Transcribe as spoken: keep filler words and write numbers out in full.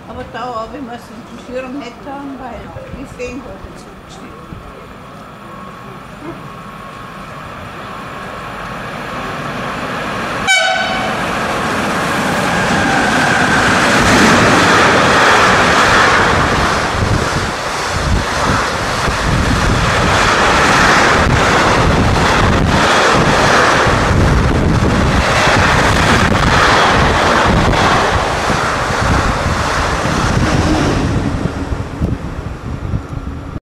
Aber da oben muss ich den Schirm nicht haben, weil die sehen da der Zug steht.